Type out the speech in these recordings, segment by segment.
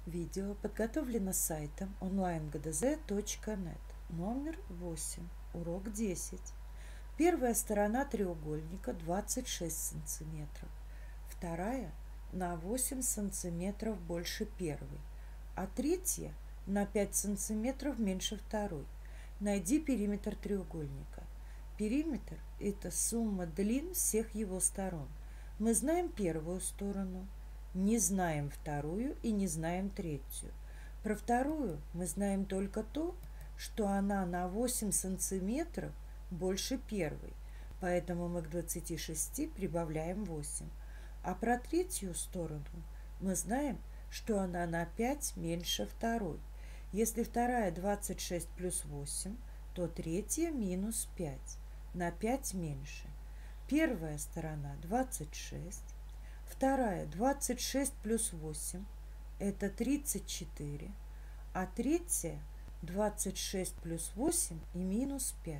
Видео подготовлено сайтом onlinegdz.net. Номер 8. Урок 10. Первая сторона треугольника 26 сантиметров. Вторая на 8 сантиметров больше первой, а третья на 5 сантиметров меньше второй. Найди периметр треугольника. Периметр – это сумма длин всех его сторон. Мы знаем первую сторону, не знаем вторую и не знаем третью. Про вторую мы знаем только то, что она на 8 сантиметров больше первой, поэтому мы к 26 прибавляем 8. А про третью сторону мы знаем, что она на 5 меньше второй. Если вторая 26 плюс 8, то третья минус 5, на 5 меньше. Первая сторона 26, вторая 26 плюс 8, это 34, а третья 26 плюс 8 и минус 5,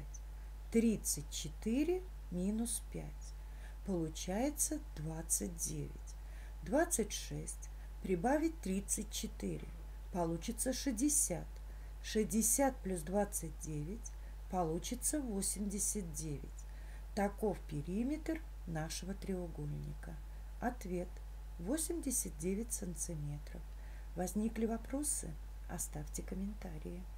34 минус 5. Получается 29. 26 прибавить 34, получится 60. 60 плюс 29 получится 89. Таков периметр нашего треугольника. Ответ – 89 сантиметров. Возникли вопросы? Оставьте комментарии.